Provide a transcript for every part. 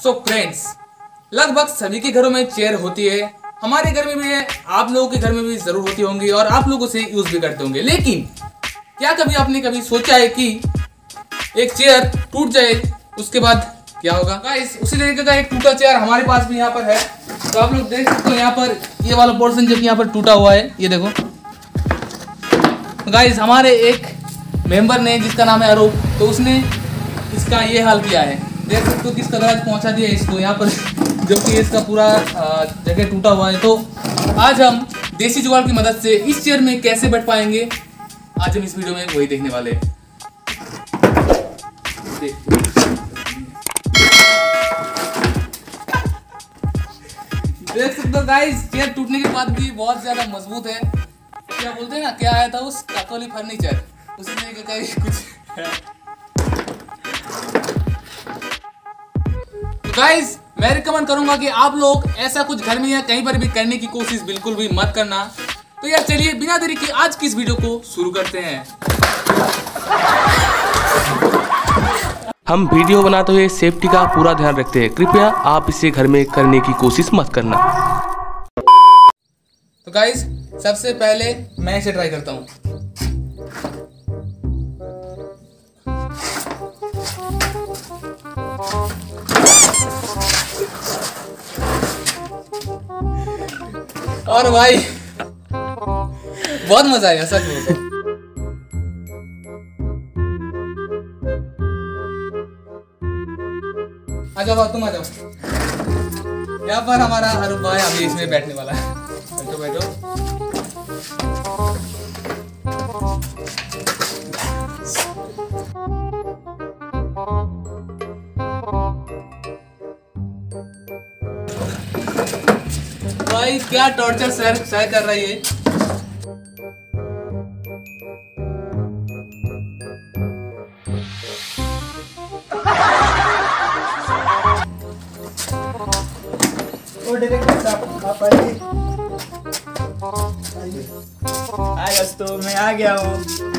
So friends, लगभग सभी के घरों में चेयर होती है, हमारे घर में भी है, आप लोगों के घर में भी जरूर होती होंगी और आप लोग उसे यूज भी करते होंगे। लेकिन क्या कभी आपने कभी सोचा है कि एक चेयर टूट जाए उसके बाद क्या होगा? गाइस, उसी तरीके का एक टूटा चेयर हमारे पास भी यहाँ पर है। तो आप लोग देख सकते हो यहाँ पर ये वाला पोर्शन जो कि यहाँ पर टूटा हुआ है, ये देखो। गाइस, हमारे एक मेंबर ने जिसका नाम है अरूप, तो उसने इसका ये हाल किया है। देख सकते हो किस तरह पहुंचा दिया इसको यहाँ पर, जो कि इसका पूरा जगह टूटा हुआ है। तो आज हम देसी जुगाड़ की मदद से इस चेयर में कैसे बैठ पाएंगे, आज हम इस वीडियो में वही देखने वाले हैं। देख सकते हो गाइस, चेयर टूटने के बाद भी बहुत ज्यादा मजबूत है। क्या बोलते हैं ना, क्या आया था उस काकोली फर्नीचर, उसी तरीके का ही कुछ है। तो गाइस, मैं रिकमेंड करूंगा कि आप लोग ऐसा कुछ घर में या कहीं पर भी करने की कोशिश बिल्कुल भी मत करना। तो यार चलिए बिना देरी के आज की इस वीडियो को शुरू करते हैं। हम वीडियो बनाते हुए सेफ्टी का पूरा ध्यान रखते हैं, कृपया आप इसे घर में करने की कोशिश मत करना। तो गाइस, सबसे पहले मैं इसे ट्राई करता हूँ। और भाई बहुत मजा आया सच में। आ जाओ, तुम आ जाओ। यहाँ पर हमारा अरूप भाई अभी इसमें बैठने वाला है। बैठो बैठो। भाई क्या टॉर्चर सह कर रही है। हाय दोस्तों, मैं आ गया हूँ।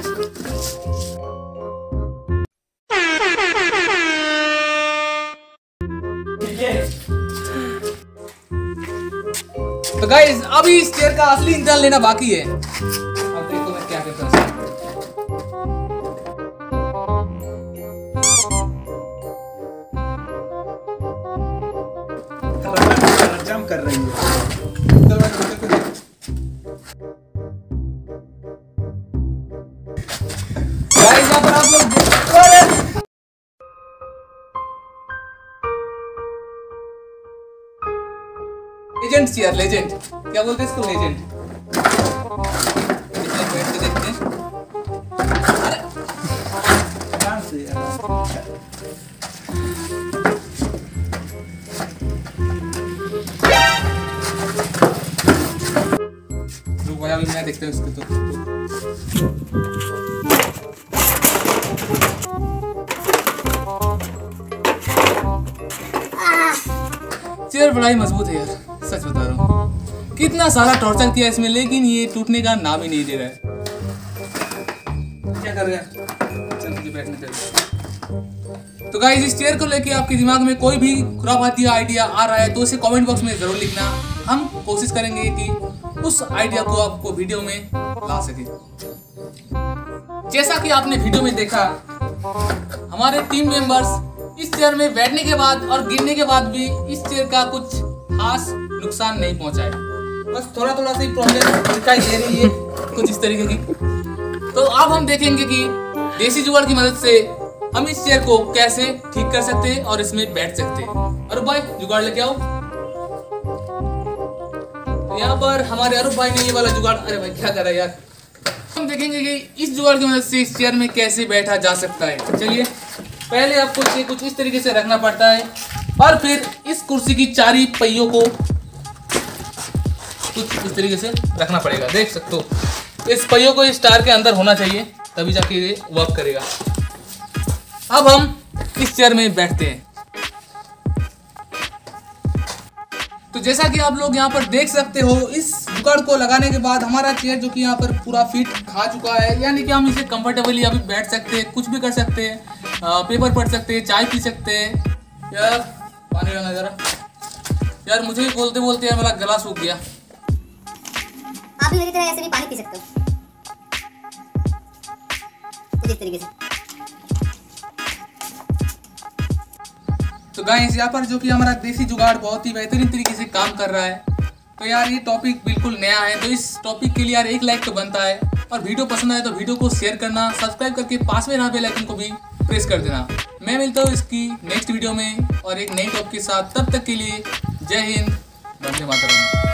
तो गाइस, अभी इस चेयर का असली इंतजार लेना बाकी है। अब देखो मैं क्या करता हूँ। जम कर रही है। गाइस, यहाँ पर आप लोग लेजेंड चेयर, लेजेंड क्या बोलते हैं इसको, लेजेंड। इसमें बैठ के देखते हैं। अरे रुक भाई, अभी मैं देखते हैं इसको। चेयर बड़ा ही मजबूत है यार, सच बता रहा हूँ। कितना सारा टॉर्चर किया इसमें, लेकिन ये टूटने का नाम ही नहीं दे रहा है। क्या कर रहे हैं? चल मुझे बैठने दे। तो गाइस, इस चेयर को लेके आपके दिमाग में कोई भी खुरापाती आइडिया आ रहा है तो उसे कमेंट बॉक्स में जरूर लिखना। हम कोशिश करेंगे कि उस आइडिया को आपको वीडियो में ला सके। जैसा कि आपने वीडियो में देखा, हमारे टीम मेंबर्स इस चेयर में बैठने के बाद और गिरने के बाद भी इस चेयर का कुछ खास नुकसान नहीं पहुंचा है। बस थोड़ा थोड़ा सी प्रॉब्लम दिखाई दे रही है, कुछ इस तरीके की। तो अब हम देखेंगे कि देसी जुगाड़ की मदद से हम इस चेयर को कैसे ठीक कर सकते हैं और इसमें बैठ सकते हैं। अरूप भाई, जुगाड़ लेके आओ। तो यहाँ पर हमारे अरूप भाई ने ये वाला जुगाड़, अरे भाई क्या कर रहा है यार। हम देखेंगे कि इस जुगाड़ की मदद से इस चेयर में कैसे बैठा जा सकता है। चलिए, पहले आपको इसे कुछ इस तरीके से रखना पड़ता है और फिर इस कुर्सी की चारी पहियों को कुछ इस तरीके से रखना पड़ेगा। देख सकते हो, इस पहियों को इस टायर के अंदर होना चाहिए, तभी जाके ये वर्क करेगा। अब हम इस चेयर में बैठते हैं। तो जैसा कि आप लोग यहाँ पर देख सकते हो, इस जुगाड़ को लगाने के बाद हमारा चेयर जो कि यहाँ पर पूरा फिट खा चुका है, यानी कि हम इसे कंफर्टेबली अभी बैठ सकते हैं, कुछ भी कर सकते हैं, पेपर पढ़ सकते हैं, चाय पी सकते हैं या पानी लाना जरा। यार मुझे भी बोलते बोलते यार मेरा गला सूख गया। आप भी मेरी तरह ऐसे भी पानी पी सकते हो कुछ इस तरीके से। तो गाइस यहाँ पर जो कि हमारा देसी जुगाड़ बहुत ही बेहतरीन तरीके से काम कर रहा है। तो यार ये टॉपिक बिल्कुल नया है, तो इस टॉपिक के लिए यार 1 लाइक तो बनता है, और वीडियो पसंद आए तो वीडियो को शेयर करना, सब्सक्राइब करके पास में बेल आइकन को भी प्रेस कर देना। मैं मिलता हूँ इसकी नेक्स्ट वीडियो में और एक नई टॉपिक के साथ। तब तक के लिए जय हिंद, वंदे मातरम।